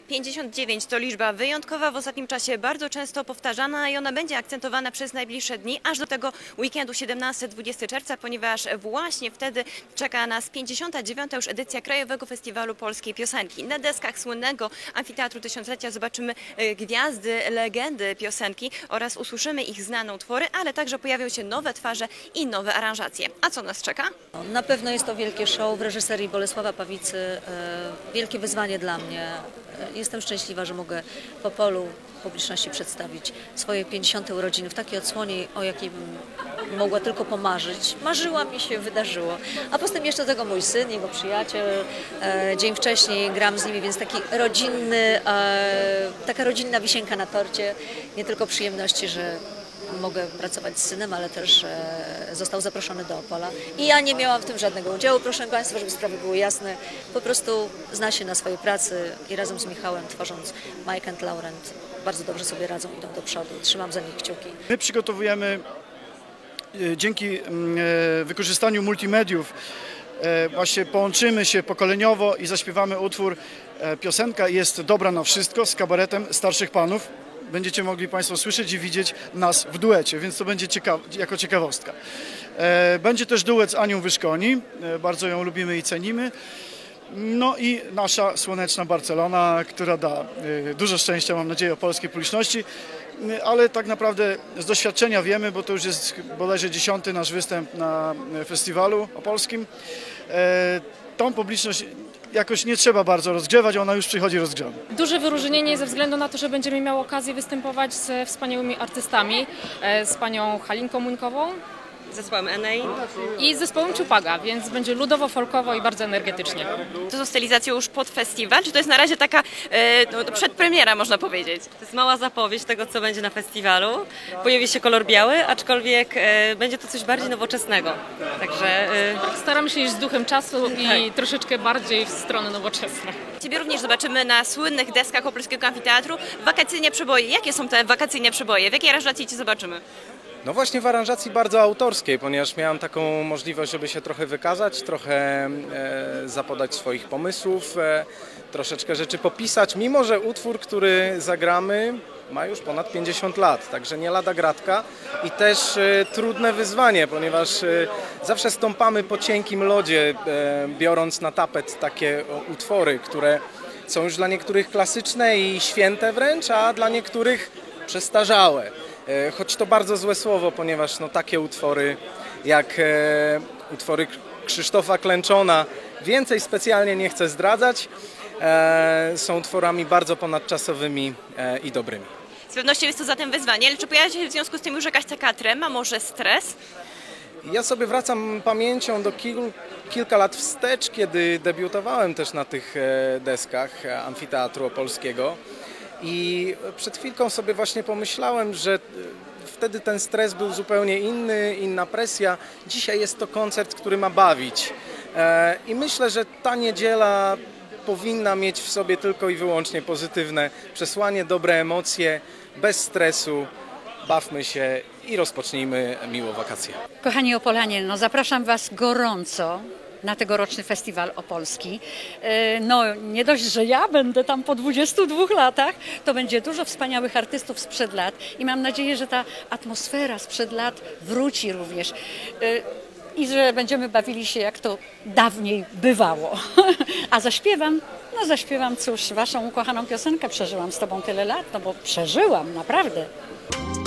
59 to liczba wyjątkowa, w ostatnim czasie bardzo często powtarzana i ona będzie akcentowana przez najbliższe dni, aż do tego weekendu 17-20 czerwca, ponieważ właśnie wtedy czeka nas 59. już edycja Krajowego Festiwalu Polskiej Piosenki. Na deskach słynnego Amfiteatru Tysiąclecia zobaczymy gwiazdy, legendy piosenki oraz usłyszymy ich znane utwory, ale także pojawią się nowe twarze i nowe aranżacje. A co nas czeka? Na pewno jest to wielkie show w reżyserii Bolesława Pawicy, wielkie wyzwanie dla mnie. Jestem szczęśliwa, że mogę w Opolu publiczności przedstawić swoje 50. urodziny w takiej odsłonie, o jakiej bym mogła tylko pomarzyć. Marzyła, mi się wydarzyło. A poza tym jeszcze do tego mój syn, jego przyjaciel. Dzień wcześniej gram z nimi, więc taki rodzinny, taka rodzinna wisienka na torcie. Nie tylko przyjemności, że mogę pracować z synem, ale też został zaproszony do Opola. I ja nie miałam w tym żadnego udziału, proszę Państwa, żeby sprawy były jasne. Po prostu zna się na swojej pracy i razem z Michałem, tworząc Mike and Laurent, bardzo dobrze sobie radzą, idą do przodu. Trzymam za nich kciuki. My przygotowujemy dzięki wykorzystaniu multimediów, właśnie połączymy się pokoleniowo i zaśpiewamy utwór. Piosenka jest dobra na wszystko z kabaretem starszych panów. Będziecie mogli Państwo słyszeć i widzieć nas w duecie, więc to będzie jako ciekawostka. Będzie też duet z Anią Wyszkoni, bardzo ją lubimy i cenimy. No i nasza słoneczna Barcelona, która da dużo szczęścia, mam nadzieję, o polskiej publiczności, ale tak naprawdę z doświadczenia wiemy, bo to już jest bodajże 10. nasz występ na festiwalu opolskim. Tą publiczność jakoś nie trzeba bardzo rozgrzewać, ona już przychodzi rozgrzana. Duże wyróżnienie ze względu na to, że będziemy miały okazję występować ze wspaniałymi artystami, z panią Halinką Muńkową, Zespołem Enei i z zespołem Ciupaga, więc będzie ludowo-folkowo i bardzo energetycznie. To są stylizacje już pod festiwal, czy to jest na razie taka przedpremiera, można powiedzieć? To jest mała zapowiedź tego, co będzie na festiwalu. Pojawi się kolor biały, aczkolwiek będzie to coś bardziej nowoczesnego. Także Staramy się iść z duchem czasu i troszeczkę bardziej w stronę nowoczesną. Ciebie również zobaczymy na słynnych deskach Opolskiego Amfiteatru. Wakacyjne przeboje. Jakie są te wakacyjne przeboje? W jakiej aranżacji Cię zobaczymy? No właśnie w aranżacji bardzo autorskiej, ponieważ miałem taką możliwość, żeby się trochę wykazać, trochę zapodać swoich pomysłów, troszeczkę rzeczy popisać, mimo że utwór, który zagramy, ma już ponad 50 lat, także nie lada gratka i też trudne wyzwanie, ponieważ zawsze stąpamy po cienkim lodzie, biorąc na tapet takie utwory, które są już dla niektórych klasyczne i święte wręcz, a dla niektórych przestarzałe. Choć to bardzo złe słowo, ponieważ no, takie utwory jak utwory Krzysztofa Klęczona, więcej specjalnie nie chcę zdradzać, są utworami bardzo ponadczasowymi i dobrymi. Z pewnością jest to zatem wyzwanie, ale czy pojawia się w związku z tym już jakaś taka trema, może stres? Ja sobie wracam pamięcią do kilka lat wstecz, kiedy debiutowałem też na tych deskach Amfiteatru Opolskiego. I przed chwilką sobie właśnie pomyślałem, że wtedy ten stres był zupełnie inny, inna presja. Dzisiaj jest to koncert, który ma bawić. I myślę, że ta niedziela powinna mieć w sobie tylko i wyłącznie pozytywne przesłanie, dobre emocje, bez stresu. Bawmy się i rozpocznijmy miło wakacje. Kochani Opolanie, no zapraszam Was gorąco na tegoroczny festiwal opolski. No nie dość, że ja będę tam po 22 latach, to będzie dużo wspaniałych artystów sprzed lat i mam nadzieję, że ta atmosfera sprzed lat wróci również i że będziemy bawili się jak to dawniej bywało. A zaśpiewam, no zaśpiewam cóż, Waszą ukochaną piosenkę Przeżyłam z Tobą tyle lat, no bo przeżyłam naprawdę.